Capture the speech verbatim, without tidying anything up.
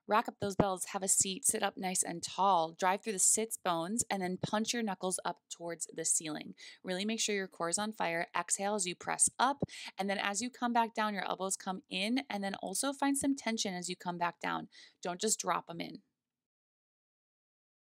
Rack up those bells, have a seat, sit up nice and tall, drive through the sits bones, and then punch your knuckles up towards the ceiling. Really make sure your core is on fire. Exhale as you press up, and then as you come back down, your elbows come in, and then also find some tension as you come back down. Don't just drop them in.